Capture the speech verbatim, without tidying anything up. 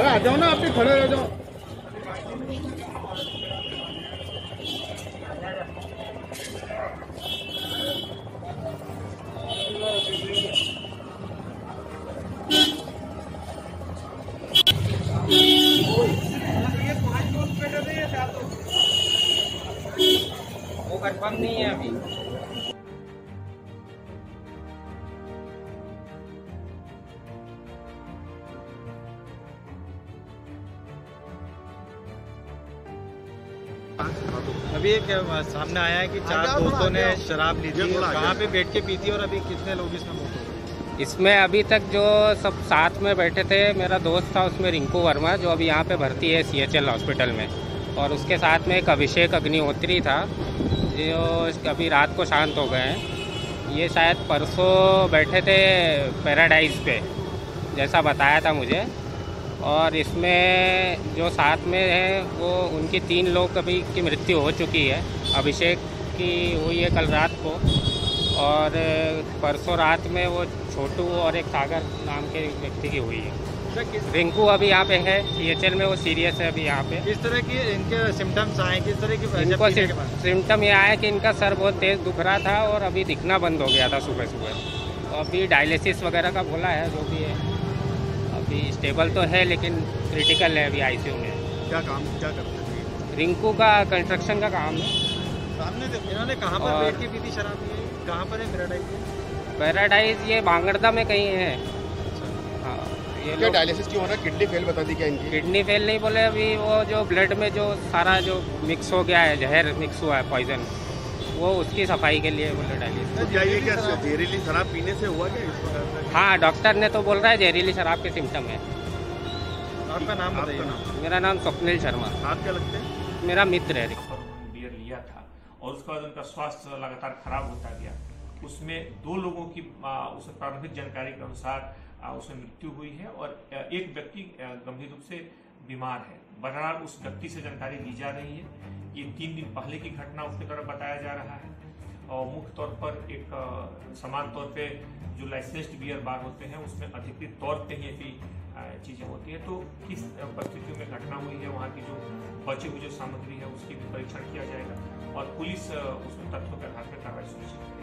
आ जाओ ना, आप भी खड़े रह जाओ। वो कंफर्म नहीं है अभी। अभी एक सामने आया है कि चार दोस्तों ने शराब ली थी, कहाँ पे बैठ के पी थी और अभी कितने लोग इसमें मौत हो गए? इसमें अभी तक जो सब साथ में बैठे थे, मेरा दोस्त था उसमें रिंकू वर्मा, जो अभी यहाँ पे भर्ती है सी एच एल हॉस्पिटल में, और उसके साथ में एक अभिषेक अग्निहोत्री था जो अभी रात को शांत हो गए हैं। ये शायद परसों बैठे थे पैराडाइज पे, जैसा बताया था मुझे। और इसमें जो साथ में है वो उनकी तीन लोग अभी की मृत्यु हो चुकी है। अभिषेक की हुई है कल रात को, और परसों रात में वो छोटू और एक सागर नाम के व्यक्ति की हुई है। रिंकू अभी यहाँ पे है सी एच एल में, वो सीरियस है अभी यहाँ पे। किस तरह की इनके सिम्टम्स आए, किस तरह की इनको सिम्टम ये आया कि इनका सर बहुत तेज़ दुख रहा था और अभी दिखना बंद हो गया था सुबह सुबह। तो अभी डायलिसिस वगैरह का बोला है, जो भी है अभी स्टेबल तो है लेकिन क्रिटिकल है अभी आई सी यू में। क्या काम क्या करते थे? रिंकू का कंस्ट्रक्शन का काम है। सामने देखो इन्होंने कहाँ पर बैठ के पी थी शराब? कहाँ पर है पैराडाइज? पैराडाइज ये बांगड़दा में कहीं है। हाँ, ये क्या डायलिसिस क्यों हो रहा है? किडनी फेल बता दी क्या इनकी? किडनी फेल नहीं बोले, अभी वो जो ब्लड में जो सारा जो मिक्स हो गया है, जहर मिक्स हुआ है, पॉइजन, वो उसकी सफाई के लिए बोले डायलिसिस। ये क्या जहरीली शराब पीने से हुआ क्या? हाँ, डॉक्टर ने तो बोल रहा है जहरीली शराब के सिम्टम है। आपका नाम बताइए। मेरा नाम स्वप्निल शर्मा। आप क्या लगते हैं? मेरा मित्र है। बियर लिया था और उसके बाद उनका स्वास्थ्य लगातार खराब होता गया। उसमें दो लोगों की उस प्रारंभिक जानकारी के अनुसार उसमें मृत्यु हुई है और एक व्यक्ति गंभीर रूप से बीमार है। बहरहाल उस व्यक्ति से जानकारी ली जा रही है। ये तीन दिन पहले की घटना उसके द्वारा बताया जा रहा है और मुख्य तौर पर एक समान तौर पे जो लाइसेंस्ड बियर बार होते हैं उसमें अधिकृत तौर पे ही ऐसी चीज़ें होती है। तो किस परिस्थितियों में घटना हुई है, वहाँ की जो बची हुई जो सामग्री है उसकी भी परीक्षण किया जाएगा और पुलिस उसमें तथ्यों के आधार पर कार्रवाई सुनिश्चित